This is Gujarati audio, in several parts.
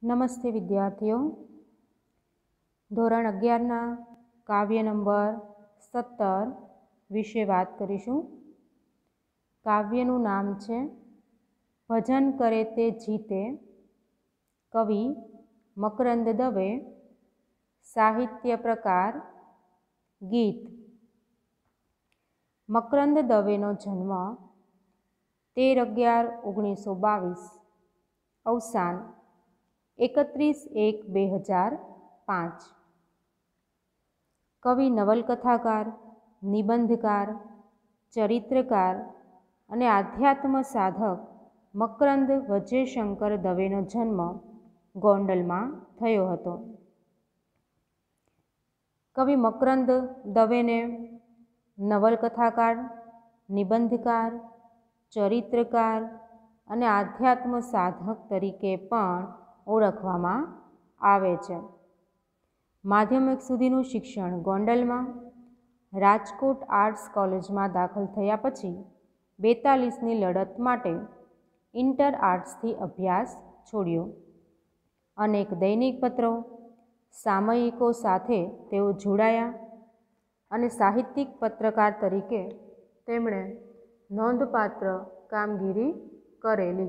નમસ્તે વિદ્યાર્થીઓ, ધોરણ 11ના કાવ્ય નંબર 17 વિશે વાત કરીશું. કાવ્યનું નામ છે ભજન કરે તે જીતે. કવિ મકરંદ દવે. સાહિત્ય પ્રકાર ગીત. મકરંદ દવેનો જન્મ 13/11/1922. અવસાન 31/1/2005. કવિ નવલકથાકાર, નિબંધકાર, ચરિત્રકાર અને આધ્યાત્મ સાધક મકરંદ વજ્રશંકર દવેનો જન્મ ગોંડલમાં થયો હતો. કવિ મકરંદ દવેને નવલકથાકાર, નિબંધકાર, ચરિત્રકાર અને આધ્યાત્મ સાધક તરીકે પણ ઓળખવામાં આવે છે. માધ્યમિક સુધીનું શિક્ષણ ગોંડલમાં, રાજકોટ આર્ટ્સ કોલેજમાં દાખલ થયા પછી 42ની લડત માટે ઇન્ટર આર્ટ્સથી અભ્યાસ છોડ્યો. અનેક દૈનિક પત્રો, સામયિકો સાથે તેઓ જોડાયા અને સાહિત્યિક પત્રકાર તરીકે તેમણે નોંધપાત્ર કામગીરી કરેલી.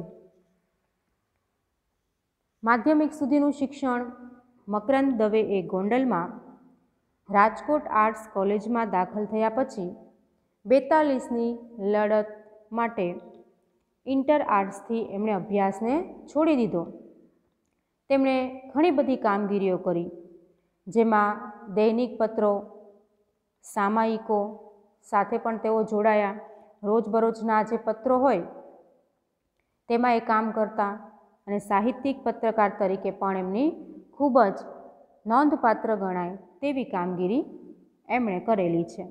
માધ્યમિક સુધીનું શિક્ષણ મકરંદ દવેએ ગોંડલમાં, રાજકોટ આર્ટ્સ કોલેજમાં દાખલ થયા પછી 42ની લડત માટે ઇન્ટર આર્ટ્સથી એમણે અભ્યાસને છોડી દીધો. તેમણે ઘણી બધી કામગીરીઓ કરી, જેમાં દૈનિક પત્રો, સામાયિકો સાથે પણ તેઓ જોડાયા. રોજબરોજના જે પત્રો હોય તેમાં એ કામ કરતા અને સાહિત્યિક પત્રકાર તરીકે પણ એમની ખૂબ જ નોંધપાત્ર ગણાય તેવી કામગીરી એમણે કરેલી છે.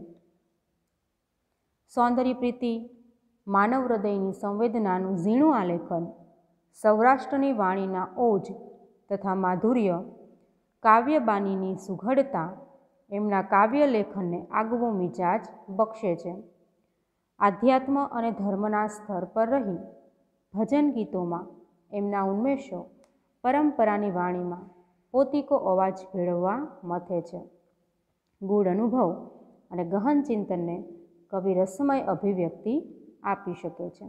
સૌંદર્ય પ્રીતિ, માનવ હૃદયની સંવેદનાનું ઝીણું આલેખન, સૌરાષ્ટ્રની વાણીના ઓજ તથા માધુર્ય, કાવ્યબાનીની સુઘડતા એમના કાવ્ય લેખનને આગવો મિજાજ બક્ષે છે. આધ્યાત્મ અને ધર્મના સ્તર પર રહી ભજન ગીતોમાં એમના ઉન્મેષો પરંપરાની વાણીમાં પોતીકો અવાજ ભેળવવા મથે છે. ગૂઢ અનુભવ અને ગહન ચિંતનને કવિ રસમય અભિવ્યક્તિ આપી શકે છે.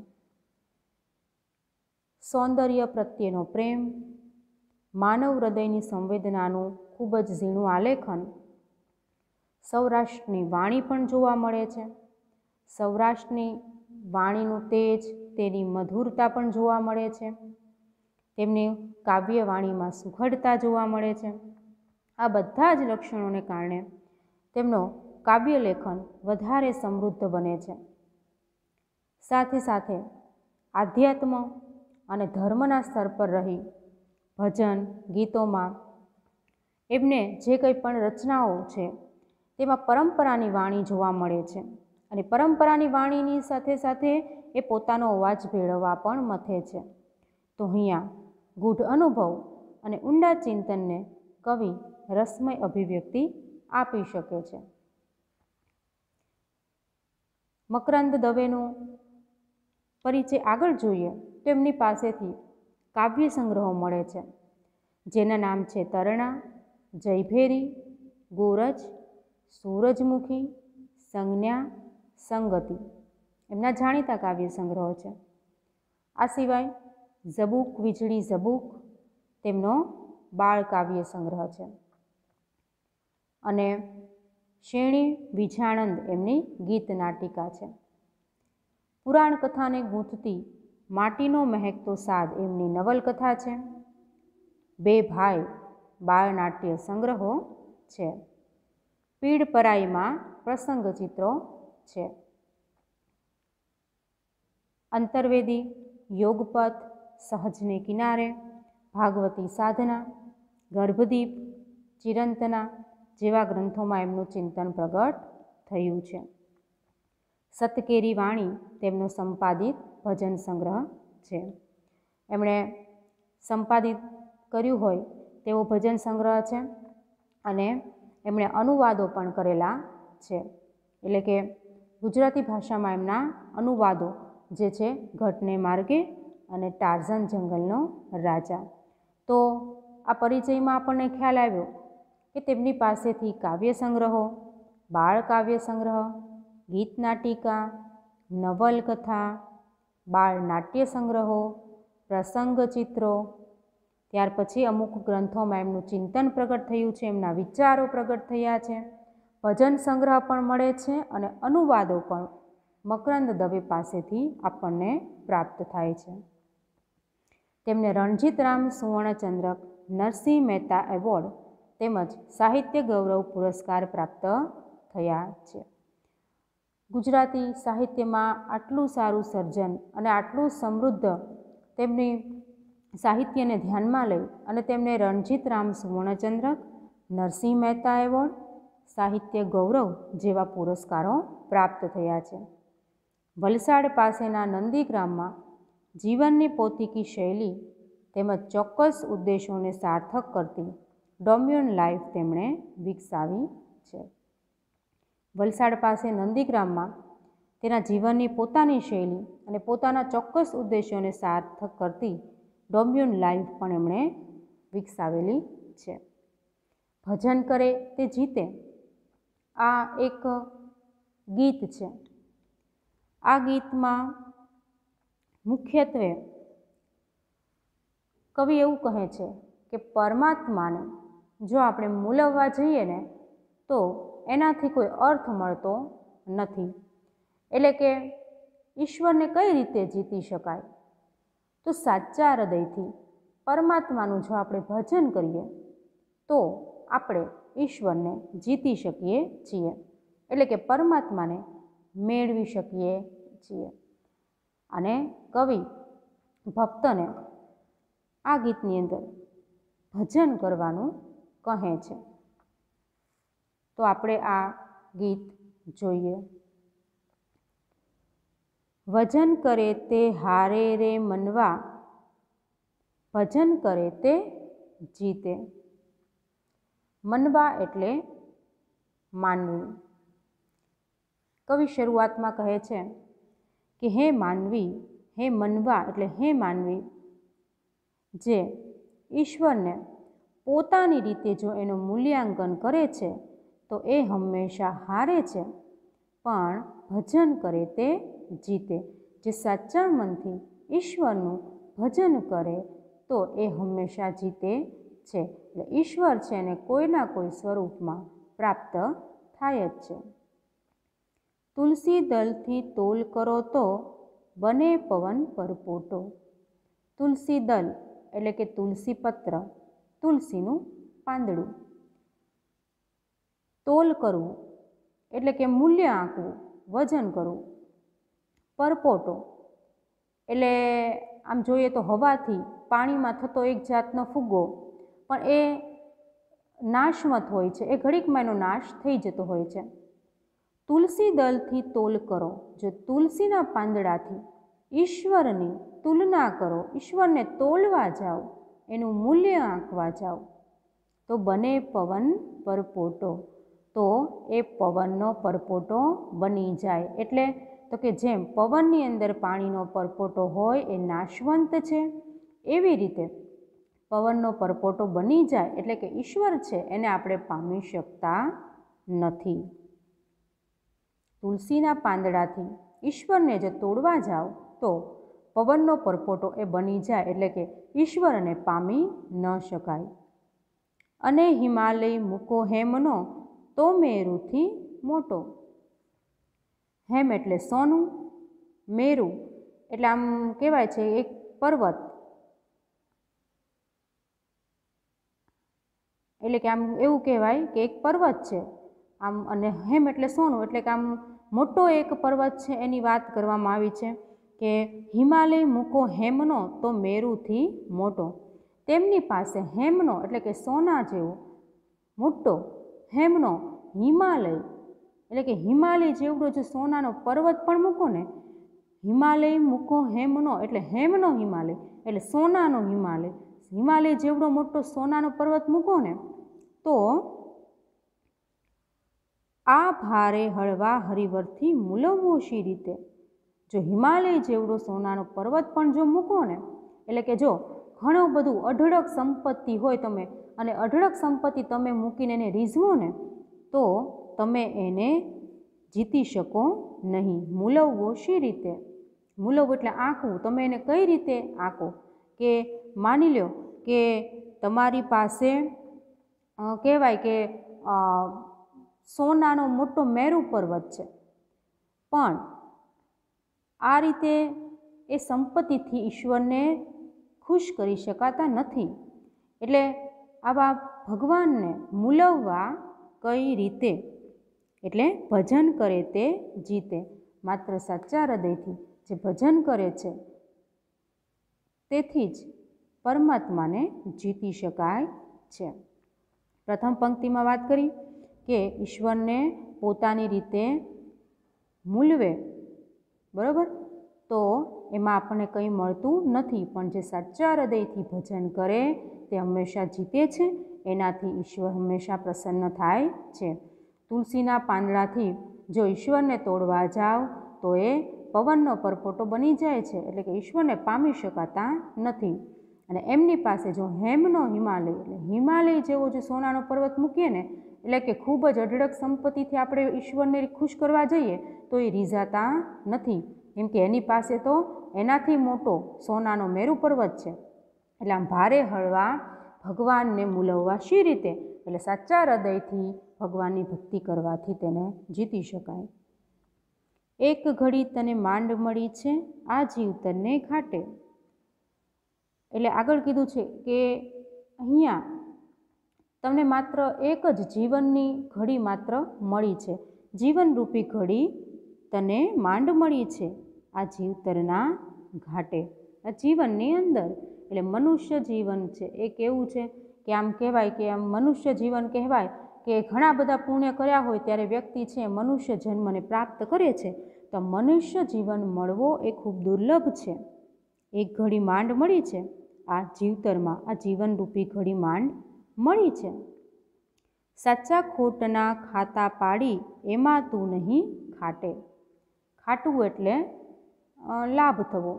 સૌંદર્ય પ્રત્યેનો પ્રેમ, માનવ હૃદયની સંવેદનાનું ખૂબ જ ઝીણું આલેખન, સૌરાષ્ટ્રની વાણી પણ જોવા મળે છે. સૌરાષ્ટ્રની વાણીનું તેજ, તેની મધુરતા પણ જોવા મળે છે. તેમની કાવ્યવાણીમાં સુઘડતા જોવા મળે છે. આ બધા જ લક્ષણોને કારણે તેમનો કાવ્યલેખન વધારે સમૃદ્ધ બને છે. સાથે સાથે આધ્યાત્મ અને ધર્મના સ્તર પર રહી ભજન ગીતોમાં એમને જે કંઈ પણ રચનાઓ છે તેમાં પરંપરાની વાણી જોવા મળે છે અને પરંપરાની વાણીની સાથે સાથે એ પોતાનો અવાજ ભેળવવા પણ મથે છે. તો અહીંયા ગૂઢ અનુભવ અને ઊંડા ચિંતનને કવિ રસમય અભિવ્યક્તિ આપી શકે છે. મકરંદ દવેનું પરિચય આગળ જોઈએ તો એમની પાસેથી કાવ્ય સંગ્રહો મળે છે, જેના નામ છે તરણા, જયભેરી, ગોરજ, સૂરજમુખી, સંજ્ઞા, સંગતિ. એમના જાણીતા કાવ્ય સંગ્રહો છે. આ સિવાય ઝબૂક વીજળી ઝબૂક તેમનો બાળ કાવ્ય સંગ્રહ છે અને શેણી વિજાણંદ એમની ગીત નાટિકા છે. પુરાણ કથાને ગૂંથતી માટીનો મહેકતો સાદ એમની નવલકથા છે. બે ભાઈ બાળ નાટ્ય સંગ્રહો છે. પીડ પરાઈમાં પ્રસંગ ચિત્રો છે. અંતર્વેદી, યોગપથ, સહજને કિનારે, ભાગવતી સાધના, ગર્ભદીપ, ચિરંતના જેવા ગ્રંથોમાં એમનું ચિંતન પ્રગટ થયું છે. સતકેરી વાણી તેમનો સંપાદિત ભજન સંગ્રહ છે. એમણે સંપાદિત કર્યું હોય તેવો ભજન સંગ્રહ છે અને એમણે અનુવાદો પણ કરેલા છે. એટલે કે ગુજરાતી ભાષામાં એમના અનુવાદો જે છે ઘટને માર્ગે અને ટાર્ઝન જંગલનો રાજા. તો આ પરિચયમાં આપણને ખ્યાલ આવ્યો કે તેમની પાસેથી કાવ્ય સંગ્રહો, બાળ કાવ્ય સંગ્રહ, ગીત નાટિકા, નવલકથા, બાળ નાટ્ય સંગ્રહો, પ્રસંગ ચિત્રો, ત્યાર પછી અમુક ગ્રંથોમાં એમનું ચિંતન પ્રગટ થયું છે, એમના વિચારો પ્રગટ થયા છે, ભજન સંગ્રહ પણ મળે છે અને અનુવાદો પણ મકરંદ દવે પાસેથી આપણને પ્રાપ્ત થાય છે. તેમને રણજીતરામ સુવર્ણચંદ્રક, નરસિંહ મહેતા એવોર્ડ તેમજ સાહિત્ય ગૌરવ પુરસ્કાર પ્રાપ્ત થયા છે. ગુજરાતી સાહિત્યમાં આટલું સારું સર્જન અને આટલું સમૃદ્ધ તેમની સાહિત્યને ધ્યાનમાં લઈ અને તેમને રણજીતરામ સુવર્ણચંદ્રક, નરસિંહ મહેતા એવોર્ડ, સાહિત્ય ગૌરવ જેવા પુરસ્કારો પ્રાપ્ત થયા છે. વલસાડ પાસેના નંદીગ્રામમાં જીવનની પોતીકી શૈલી તેમજ ચોક્કસ ઉદ્દેશોને સાર્થક કરતી ડોમ્યુન લાઈફ તેમણે વિકસાવી છે. વલસાડ પાસે નંદીગ્રામમાં તેના જીવનની પોતાની શૈલી અને પોતાના ચોક્કસ ઉદ્દેશોને સાર્થક કરતી ડોમ્યુન લાઈફ પણ એમણે વિકસાવેલી છે. ભજન કરે તે જીતે આ એક ગીત છે. આ ગીતમાં મુખ્યત્વે કવિ એવું કહે છે કે પરમાત્માને જો આપણે મૂલવવા જઈએ ને તો એનાથી કોઈ અર્થ મળતો નથી. એટલે કે ઈશ્વરને કઈ રીતે જીતી શકાય? તો સાચા હૃદયથી પરમાત્માનું જો આપણે ભજન કરીએ તો આપણે ઈશ્વરને જીતી શકીએ છીએ, એટલે કે પરમાત્માને મેળવી શકીએ છીએ. અને કવિ ભક્તને આ ગીતની અંદર ભજન કરવાનું કહે છે. તો આપણે આ ગીત જોઈએ. ભજન કરે તે હારે રે મનવા, ભજન કરે તે જીતે. મનવા એટલે માનવી. કવિ શરૂઆતમાં કહે છે કે હે માનવી, હે મનવા એટલે હે માનવી, જે ઈશ્વરને પોતાની રીતે જો એનું મૂલ્યાંકન કરે છે તો એ હંમેશા હારે છે, પણ ભજન કરે તે જીતે. જે સાચા મનથી ઈશ્વરનું ભજન કરે તો એ હંમેશા જીતે છે. એટલે ઈશ્વર છે એને કોઈના કોઈ સ્વરૂપમાં પ્રાપ્ત થાય જ છે. તુલસી દલથી તોલ કરો તો બને પવન પરપોટો. તુલસી દલ એટલે કે તુલસી પત્ર, તુલસીનું પાંદડું. તોલ કરવું એટલે કે મૂલ્ય આંકવું, વજન કરવું. પરપોટો એટલે આમ જોઈએ તો હવાથી પાણીમાં થતો એક જાતનો ફુગ્ગો, પણ એ નાશવંત હોય છે, એ ઘડીકમાં એનો નાશ થઈ જતો હોય છે. તુલસી દલથી તોલ કરો, જો તુલસીના પાંદડાથી ઈશ્વરની તુલના કરો, ઈશ્વરને તોલવા જાઓ, એનું મૂલ્ય આંકવા જાઓ તો બને પવન પરપોટો, તો એ પવનનો પરપોટો બની જાય. એટલે તો કે જેમ પવનની અંદર પાણીનો પરપોટો હોય એ નાશવંત છે, એવી રીતે પવનનો પરપોટો બની જાય એટલે કે ઈશ્વર છે એને આપણે પામી શકતા નથી. તુલસીના પાંદડાથી ઈશ્વરને જો તોડવા જાઓ તો પવનનો પરપોટો એ બની જાય એટલે કે ઈશ્વરને પામી ન શકાય. અને હિમાલય મૂકો હેમનો તો મેરુથી મોટો. હેમ એટલે સોનું, મેરુ એટલે આમ કહેવાય છે એક પર્વત, એટલે કે આમ એવું કહેવાય કે એક પર્વત છે આમ, અને હેમ એટલે સોનું એટલે કે આમ મોટો એક પર્વત છે એની વાત કરવામાં આવી છે કે હિમાલય મૂકો હેમનો તો મેરુથી મોટો. તેમની પાસે હેમનો એટલે કે સોના જેવો મોટો, હેમનો હિમાલય એટલે કે હિમાલય જેવડો જો સોનાનો પર્વત પણ મૂકો ને, હિમાલય મૂકો હેમનો એટલે હેમનો હિમાલય એટલે સોનાનો હિમાલય, હિમાલય જેવડો મોટો સોનાનો પર્વત મૂકો ને તો આ ભારે હળવા હરિવરથી મૂલવવો શી રીતે. જો હિમાલય જેવડો સોનાનો પર્વત પણ જો મૂકો ને એટલે કે જો ઘણું બધું અઢળક સંપત્તિ હોય તમે અને અઢળક સંપત્તિ તમે મૂકીને એને રીઝવો ને તો તમે એને જીતી શકો નહીં. મૂલવવો શી રીતે? મૂલવવું એટલે આંકવું. તમે એને કઈ રીતે આંકો? કે માની લો કે તમારી પાસે કહેવાય કે સોનાનો મોટો મેરુ પર્વત છે, પણ આ રીતે એ સંપત્તિથી ઈશ્વરને ખુશ કરી શકાતા નથી. એટલે આવા ભગવાનને મૂલવવા કઈ રીતે? એટલે ભજન કરે તે જીતે. માત્ર સાચા હૃદયથી જે ભજન કરે છે તેથી જ પરમાત્માને જીતી શકાય છે. પ્રથમ પંક્તિમાં વાત કરી કે ઈશ્વરને પોતાની રીતે મૂલવે, બરાબર, તો એમાં આપણને કંઈ મળતું નથી, પણ જે સાચા હૃદયથી ભજન કરે તે હંમેશા જીતે છે. એનાથી ઈશ્વર હંમેશા પ્રસન્ન થાય છે. તુલસીના પાંદડાથી જો ઈશ્વરને તોડવા જાઓ તો એ પવનનો પરપોટો બની જાય છે, એટલે કે ઈશ્વરને પામી શકાતા નથી. અને એમની પાસે જો હેમનો હિમાલય, એટલે હિમાલય જેવો જો સોનાનો પર્વત મૂકીએ ને, એટલે કે ખૂબ જ અઢળક સંપત્તિથી આપણે ઈશ્વરને ખુશ કરવા જઈએ તો એ રીઝાતા નથી, કેમ કે એની પાસે તો એનાથી મોટો સોનાનો મેરુ પર્વત છે. એટલે આમ ભારે હળવા ભગવાનને મૂલવવા શી રીતે? એટલે સાચા હૃદયથી ભગવાનની ભક્તિ કરવાથી તેને જીતી શકાય. એક ઘડી તને માંડ મળી છે, આ જીવ તને ઘાટે. એટલે આગળ કીધું છે કે અહીંયા તમને માત્ર એક જ જીવનની ઘડી માત્ર મળી છે. જીવનરૂપી ઘડી તને માંડ મળી છે, આ જીવતરના ઘાટે. આ જીવનની અંદર એટલે મનુષ્ય જીવન છે એ કેવું છે કે આમ કહેવાય કે આમ મનુષ્ય જીવન કહેવાય કે ઘણા બધા પુણ્ય કર્યા હોય ત્યારે વ્યક્તિ છે મનુષ્ય જન્મને પ્રાપ્ત કરે છે. તો મનુષ્ય જીવન મળવો એ ખૂબ દુર્લભ છે. એક ઘડી માંડ મળી છે, આ જીવતરમાં આ જીવનરૂપી ઘડી માંડ મળી છે. સાચા ખોટના ખાતા પાડી એમાં તું નહીં ખાટે. ખાટવું એટલે લાભ થવો.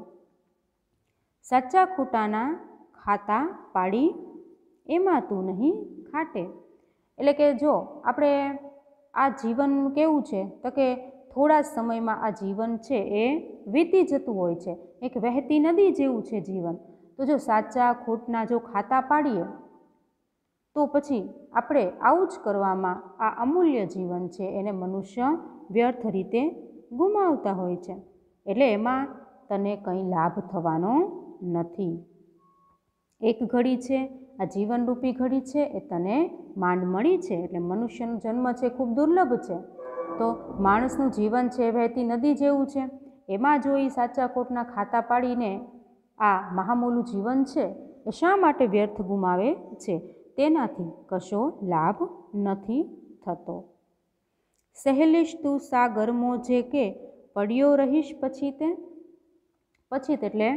સાચા ખોટાના ખાતા પાડી એમાં તું નહીં ખાટે. એટલે કે જો આપણે આ જીવન કેવું છે તો કે થોડા સમયમાં આ જીવન છે એ વીતી જતું હોય છે. એક વહેતી નદી જેવું છે જીવન. તો જો સાચા ખોટના જો ખાતા પાડીએ તો પછી આપણે આવું જ કરવામાં આ અમૂલ્ય જીવન છે એને મનુષ્ય વ્યર્થ રીતે ગુમાવતા હોય છે. એટલે એમાં તને કંઈ લાભ થવાનો નથી. એક ઘડી છે, આ જીવનરૂપી ઘડી છે એ તને માંડ મળી છે. એટલે મનુષ્યનો જન્મ છે ખૂબ દુર્લભ છે. તો માણસનું જીવન છે વહેતી નદી જેવું છે. એમાં જો એ સાચા ખોટના ખાતા પાડીને આ મહામૂલું જીવન છે એ શા માટે વ્યર્થ ગુમાવે છે? તેનાથી કશો લાભ નથી થતો. સહેલીશ તું સાગરમો જે કે પડ્યો રહીશ પછી તે. પછી એટલે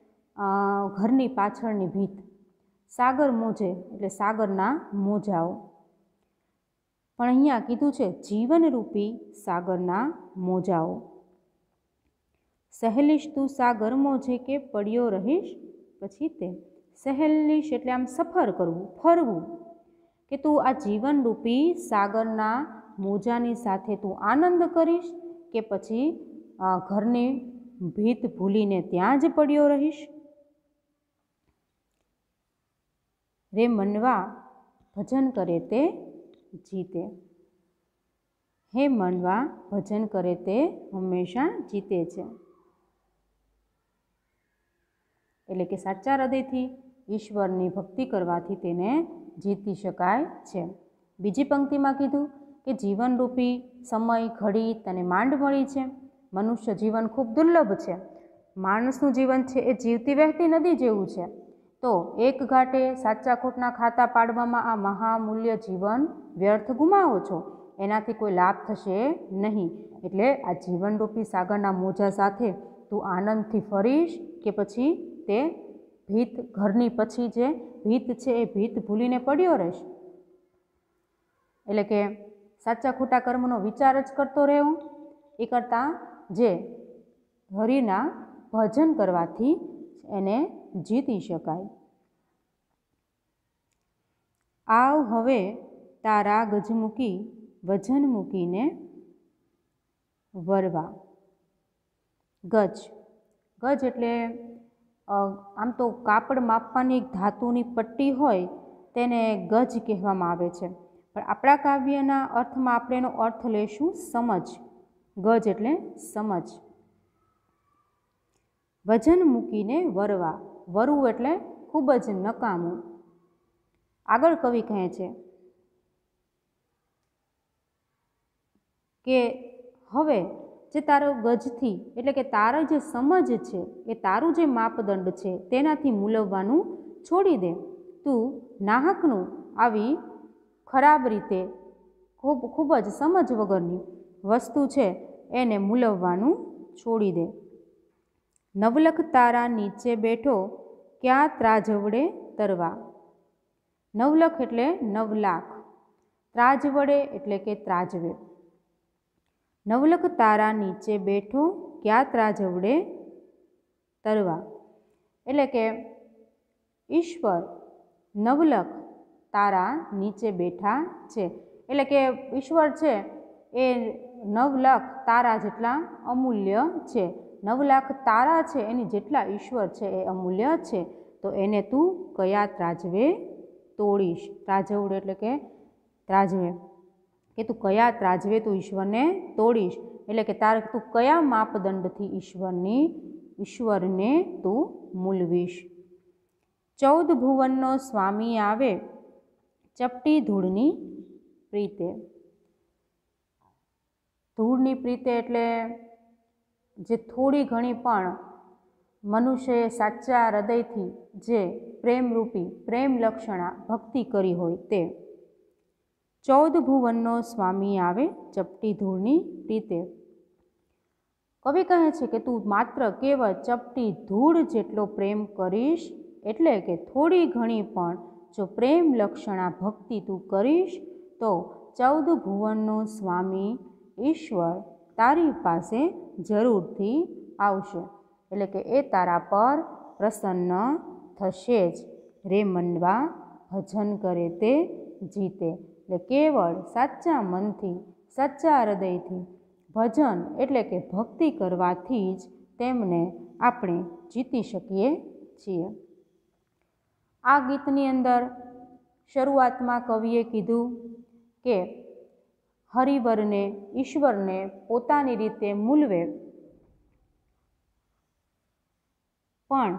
ઘરની પાછળની ભીત. સાગર મોજે એટલે સાગરના મોજાઓ. પણ અહીંયા કીધું છે જીવનરૂપી સાગરના મોજાઓ. સહેલીશ તું સાગરમો જે કે પડ્યો રહીશ પછી તે. સહેલીશ એટલે આમ સફર કરવું, ફરવું, કે તું આ જીવનરૂપી સાગરના મોજાની સાથે તું આનંદ કરીશ કે પછી ઘરની ભીત ભૂલીને ત્યાં જ પડ્યો રહીશ. રે મનવા ભજન કરે તે જીતે. હે મનવા ભજન કરે તે હંમેશા જીતે છે. એટલે કે સાચા હૃદયથી ઈશ્વરની ભક્તિ કરવાથી તેને જીતી શકાય છે. બીજી પંક્તિમાં કીધું કે જીવનરૂપી સમય ઘડી તને માંડ મળી છે. મનુષ્ય જીવન ખૂબ દુર્લભ છે. માણસનું જીવન છે એ જીવતી વહેતી નદી જેવું છે. તો એક ઘાટે સાચા ખોટના ખાતા પાડવામાં આ મહામૂલ્ય જીવન વ્યર્થ ગુમાવો છો, એનાથી કોઈ લાભ થશે નહીં. એટલે આ જીવનરૂપી સાગરના મોજા સાથે તું આનંદથી ફરીશ કે પછી તે ભીત ઘરની પછી જે ભીત છે એ ભીત ભૂલીને પડ્યો રહેશ. એટલે કે સાચા ખોટા કર્મનો વિચાર જ કરતો રહેવો. એ કરતાં જે હરિના ભજન કરવાથી એને જીતી શકાય. આવ હવે તારા ગજમૂકી વજન મૂકીને વરવા. ગજ, ગજ એટલે આમ તો કાપડ માપવાની એક ધાતુની પટ્ટી હોય તેને ગજ કહેવામાં આવે છે, પણ આપણા કાવ્યના અર્થમાં આપણે એનો અર્થ લઈશું સમજ. ગજ એટલે સમજ. વજન મૂકીને વરવા, વરવું એટલે ખૂબ જ નકામું. આગળ કવિ કહે છે કે હવે જે તારો ગજથી એટલે કે તારા જે સમજ છે એ તારું જે માપદંડ છે તેનાથી મૂલવવાનું છોડી દે. તું નાહકનું આવી ખરાબ રીતે ખૂબ જ સમજ વગરની વસ્તુ છે એને મૂલવવાનું છોડી દે. નવલખ તારા નીચે બેઠો ક્યાં ત્રાજવડે તરવા. નવલખ એટલે 9 લાખ, ત્રાજવડે એટલે કે ત્રાજવે. નવલખ તારા નીચે બેઠો ક્યાં ત્રાજવડે તરવા, એટલે કે ઈશ્વર નવલખ તારા નીચે બેઠા છે. એટલે કે ઈશ્વર છે એ 9 લાખ તારા જેટલા અમૂલ્ય છે. 9 લાખ તારા છે એની જેટલા ઈશ્વર છે એ અમૂલ્ય છે. તો એને તું કયા ત્રાજવે તોડીશ. ત્રાજવડે એટલે કે ત્રાજવે, કે તું કયા ત્રાજવે તું ઈશ્વરને તોડીશ, એટલે કે તારે તું કયા માપદંડથી ઈશ્વરને તું મૂલવીશ. 14 ભુવનનો સ્વામી આવે ચપટી ધૂળની પ્રીતે. ધૂળની પ્રીતે એટલે જે થોડી ઘણી પણ મનુષ્યએ સાચા હૃદયથી જે પ્રેમરૂપી પ્રેમ લક્ષણા ભક્તિ કરી હોય તે. 14 ભુવનનો સ્વામી આવે ચપટી ધૂળની પ્રીતે. કવિ કહે છે કે તું માત્ર કેવળ ચપટી ધૂળ જેટલો પ્રેમ કરીશ, એટલે કે થોડી ઘણી પણ જો પ્રેમ લક્ષણા ભક્તિ તું કરીશ તો 14 ભુવનનો સ્વામી ઈશ્વર તારી પાસે જરૂરથી આવશે. એટલે કે એ તારા પર પ્રસન્ન થશે જ. રે મનવા ભજન કરે તે જીતે. એટલે કેવળ સાચા મનથી સાચા હૃદયથી ભજન એટલે કે ભક્તિ કરવાથી જ તેમને આપણે જીતી શકીએ છીએ. આ ગીતની અંદર શરૂઆતમાં કવિએ કીધું કે હરિવરને ઈશ્વરને પોતાની રીતે મૂલવે, પણ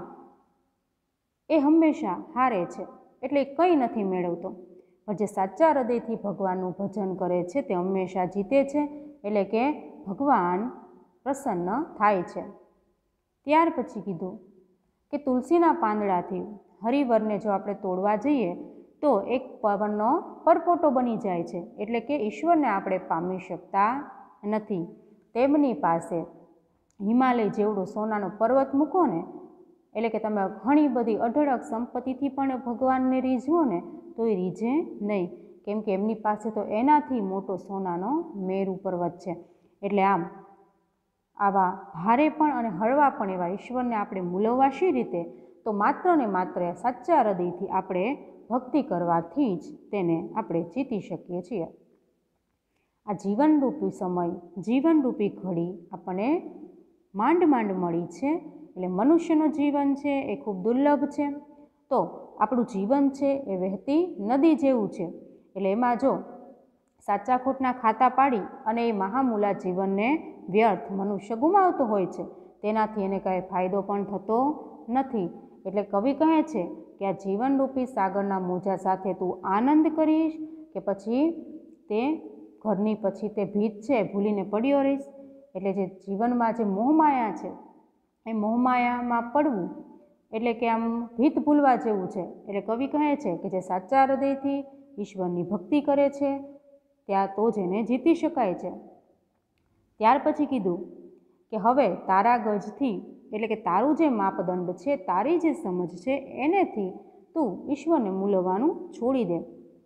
એ હંમેશા હારે છે, એટલે કંઈ નથી મેળવતો. પણ જે સાચા હૃદયથી ભગવાનનું ભજન કરે છે તે હંમેશા જીતે છે, એટલે કે ભગવાન પ્રસન્ન થાય છે. ત્યાર પછી કીધું કે તુલસીના પાંદડાથી હરિવરને જો આપણે તોડવા જઈએ તો એક પવનનો પરપોટો બની જાય છે, એટલે કે ઈશ્વરને આપણે પામી શકતા નથી. તેમની પાસે હિમાલય જેવડો સોનાનો પર્વત મૂકો ને, એટલે કે તમે ઘણી બધી અઢળક સંપત્તિથી પણ ભગવાનને રીઝવો ને તો એ રીઝે નહીં, કેમ કે એમની પાસે તો એનાથી મોટો સોનાનો મેરુ પર્વત છે. એટલે આમ આવા ભારે પણ અને હળવા પણ એવા ઈશ્વરને આપણે મૂલવવા શી રીતે? તો માત્ર ને માત્ર સાચા હૃદયથી આપણે ભક્તિ કરવાથી જ તેને આપણે જીતી શકીએ છીએ. આ જીવનરૂપી સમય, જીવનરૂપી ઘડી આપણને માંડ મળી છે. એટલે મનુષ્યનું જીવન છે એ ખૂબ દુર્લભ છે. તો આપણું જીવન છે એ વહેતી નદી જેવું છે. એટલે એમાં જો સાચા ખોટના ખાતા પાડી અને એ મહામૂલા જીવનને વ્યર્થ મનુષ્ય ગુમાવતો હોય છે, તેનાથી એને કાંઈ ફાયદો પણ થતો નથી. એટલે કવિ કહે છે કે આ જીવનરૂપી સાગરના મોજા સાથે તું આનંદ કરીશ કે પછી તે ઘરની પછી તે ભીત છે ભૂલીને પડ્યો રહીશ. એટલે જે જીવનમાં જે મોહમાયા છે એ મોહમાયામાં પડવું એટલે કે આમ ભીત ભૂલવા જેવું છે. એટલે કવિ કહે છે કે જે સાચા હૃદયથી ઈશ્વરની ભક્તિ કરે છે ત્યાં તો જ એને જીતી શકાય છે. ત્યાર પછી કીધું કે હવે તારા ગજથી એટલે કે તારું જે માપદંડ છે, તારી જે સમજ છે એનેથી તું ઈશ્વરને મૂલવવાનું છોડી દે.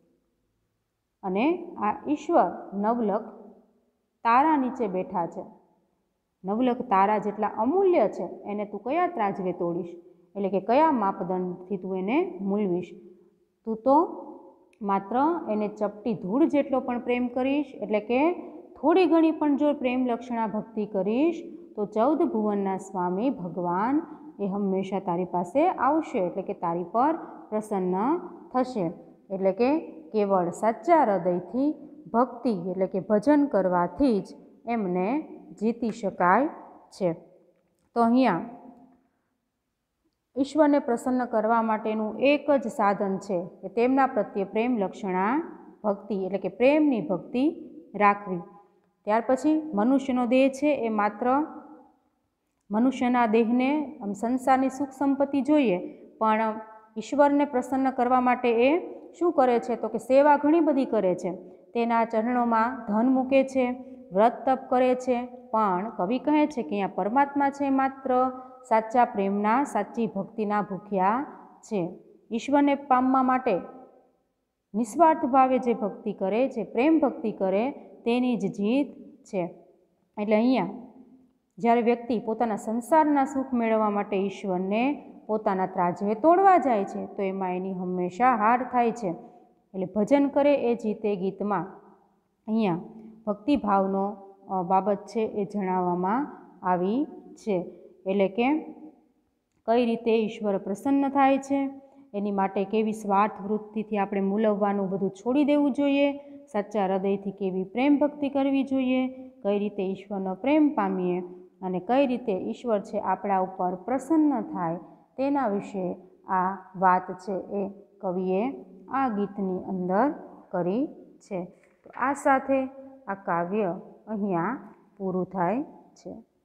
અને આ ઈશ્વર નવલખ તારા નીચે બેઠા છે. નવલખ તારા જેટલા અમૂલ્ય છે એને તું કયા ત્રાજવે તોડીશ, એટલે કે કયા માપદંડથી તું એને મૂલવીશ? તું તો માત્ર એને ચપટી ધૂળ જેટલો પણ પ્રેમ કરીશ, એટલે કે થોડી ઘણી પણ જો પ્રેમ લક્ષણા ભક્તિ કરીશ તો 14 ભુવનના સ્વામી ભગવાન એ હંમેશા તારી પાસે આવશે, એટલે કે તારી પર પ્રસન્ન થશે. એટલે કે કેવળ સાચા હૃદયથી ભક્તિ એટલે કે ભજન કરવાથી જ એમને જીતી શકાય છે. તો અહીંયા ઈશ્વરને પ્રસન્ન કરવા માટેનું એક જ સાધન છે કે તેમના પ્રત્યે પ્રેમ લક્ષણા ભક્તિ એટલે કે પ્રેમની ભક્તિ રાખવી. ત્યાર પછી મનુષ્યનો દેહ છે એ માત્ર મનુષ્યના દેહને સંસારની સુખ સંપત્તિ જોઈએ, પણ ઈશ્વરને પ્રસન્ન કરવા માટે એ શું કરે છે તો કે સેવા ઘણી બધી કરે છે. તેના ચરણોમાં ધન મૂકે છે, વ્રત તપ કરે છે, પણ કવિ કહે છે કે અહીંયા પરમાત્મા છે માત્ર સાચા પ્રેમના સાચી ભક્તિના ભૂખ્યા છે. ઈશ્વરને પામવા માટે નિસ્વાર્થ ભાવે જે ભક્તિ કરે, જે પ્રેમ ભક્તિ કરે તેની જ જીત છે. એટલે અહીંયા જ્યારે વ્યક્તિ પોતાના સંસારના સુખ મેળવવા માટે ઈશ્વરને પોતાના ત્રાજવે તોડવા જાય છે તો એમાં એની હંમેશા હાર થાય છે. એટલે ભજન કરે એ જીતે ગીતમાં અહીંયા ભક્તિભાવનો બાબત છે એ જણાવવામાં આવી છે. એટલે કે કઈ રીતે ઈશ્વર પ્રસન્ન થાય છે, એની માટે કેવી સ્વાર્થ વૃત્તિથી આપણે મૂલવવાનું બધું છોડી દેવું જોઈએ, સાચા હૃદયથી કેવી પ્રેમ ભક્તિ કરવી જોઈએ, કઈ રીતે ઈશ્વરનો પ્રેમ પામીએ અને કઈ રીતે ઈશ્વર છે આપણા ઉપર પ્રસન્ન થાય તેના વિશે આ વાત છે એ કવિએ આ ગીતની અંદર કરી છે. તો આ સાથે આ કાવ્ય અહીંયા પૂરું થાય છે.